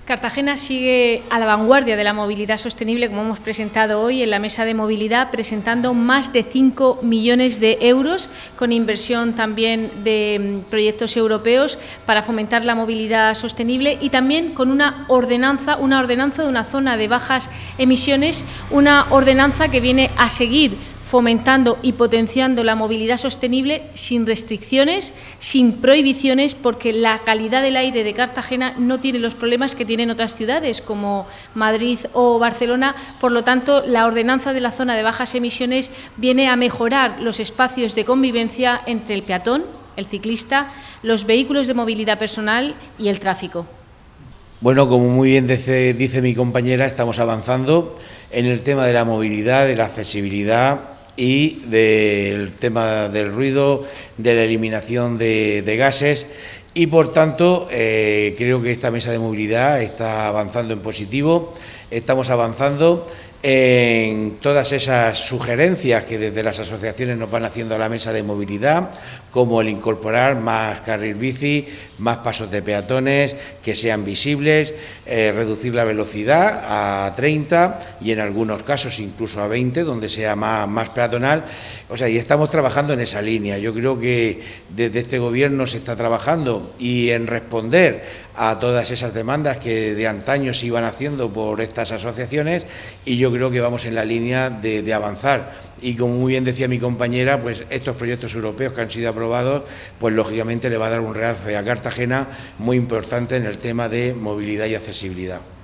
Cartagena sigue a la vanguardia de la movilidad sostenible, como hemos presentado hoy en la mesa de movilidad, presentando más de 5 millones de euros con inversión también de proyectos europeos para fomentar la movilidad sostenible y también con una ordenanza de una zona de bajas emisiones, una ordenanza que viene a seguir fomentando y potenciando la movilidad sostenible sin restricciones, sin prohibiciones, porque la calidad del aire de Cartagena no tiene los problemas que tienen otras ciudades como Madrid o Barcelona. Por lo tanto, la ordenanza de la zona de bajas emisiones viene a mejorar los espacios de convivencia entre el peatón, el ciclista, los vehículos de movilidad personal y el tráfico. Bueno, como muy bien dice mi compañera, estamos avanzando en el tema de la movilidad, de la accesibilidad y del tema del ruido, de la eliminación de gases y, por tanto, creo que esta mesa de movilidad está avanzando en positivo, estamos avanzando en todas esas sugerencias que desde las asociaciones nos van haciendo a la mesa de movilidad, como el incorporar más carril bici, más pasos de peatones que sean visibles, reducir la velocidad a 30 y en algunos casos incluso a 20, donde sea más peatonal. O sea, y estamos trabajando en esa línea. Yo creo que desde este gobierno se está trabajando y en responder a todas esas demandas que de antaño se iban haciendo por estas asociaciones, y yo creo que vamos en la línea de avanzar. Y como muy bien decía mi compañera, pues estos proyectos europeos que han sido aprobados, pues lógicamente le va a dar un realce a Cartagena muy importante en el tema de movilidad y accesibilidad.